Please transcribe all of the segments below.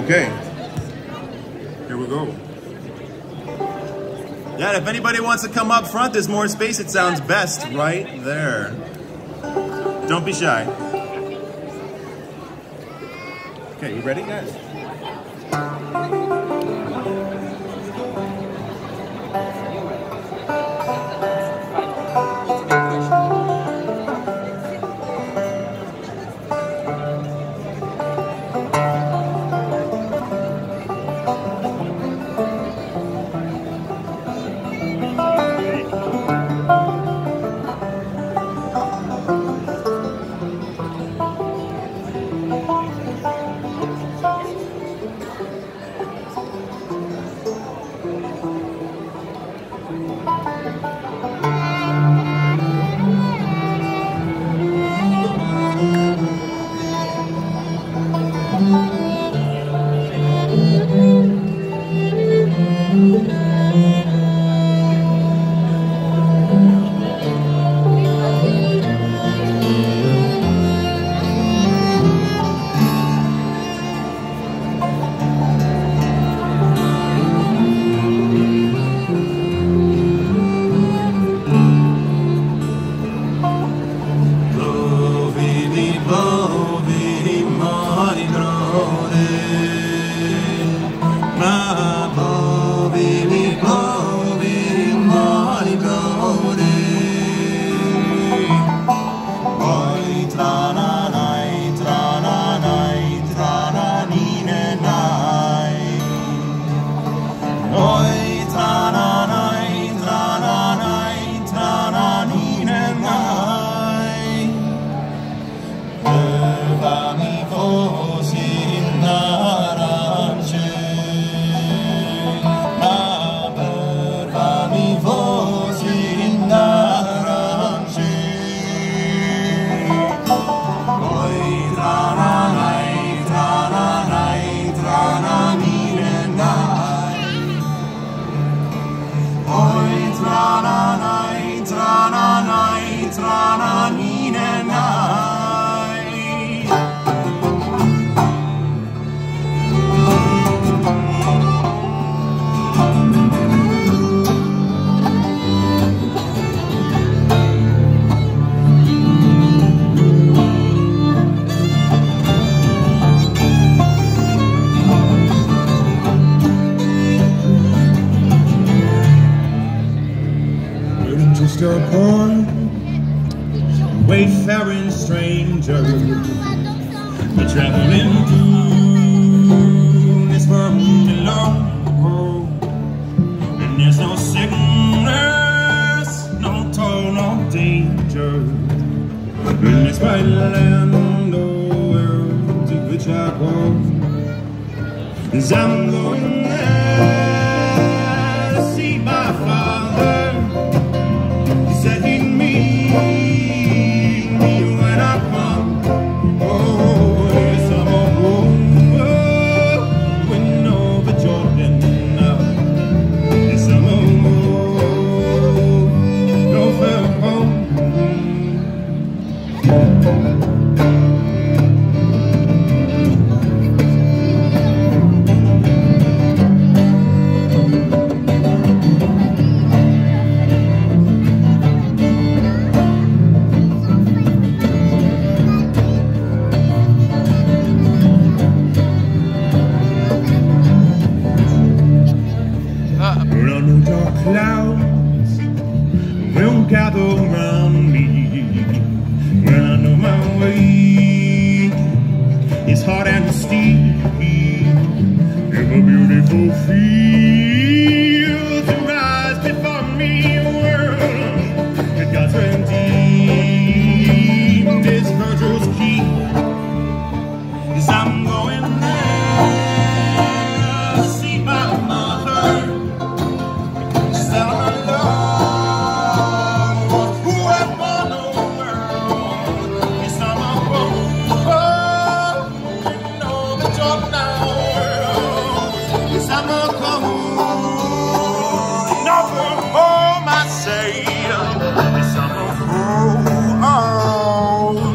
Okay, here we go. Yeah, if anybody wants to come up front, there's more space. It sounds best right there. Don't be shy. Okay, you ready, guys? Just a poor wayfaring stranger, we're traveling through this world below, and there's no sickness, no toll, no danger in this white land, oh, world to which I go. 'Cause I'm going there to see my father. Said he'd meet me when I come. Oh, yes, I'm going over Jordan now. Yes, I'm over home. Clouds will gather around me when I know my way is hard and steep. If a beautiful field to rise before me, world that God's redeemed is Virgil's key. 'Cause I'm going there to see my mother. Oh, no, the Jordan now. Yes, I'm a go. Oh, no, the Jordan now. Yes, I'm a go.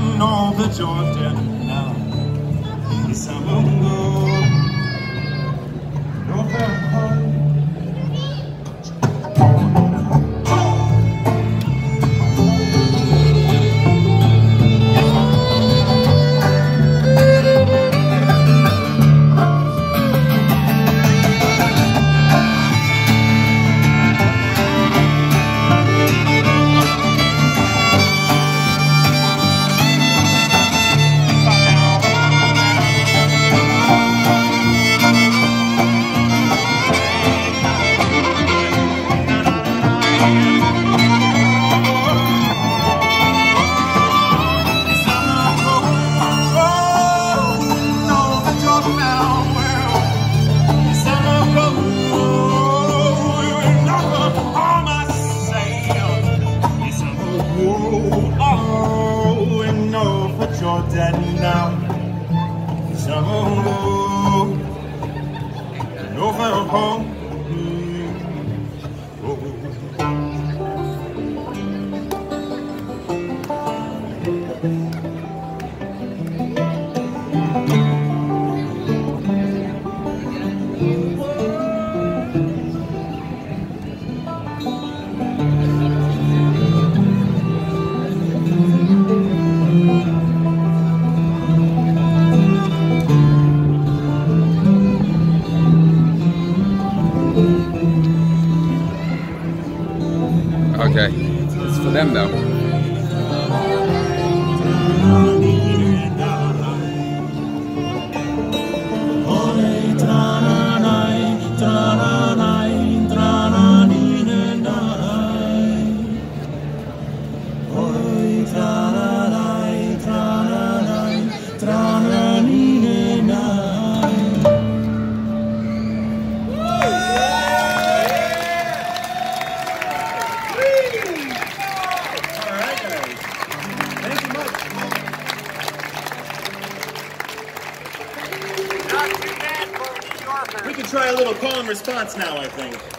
Okay, it's for them though. We can try a little call and response now, I think.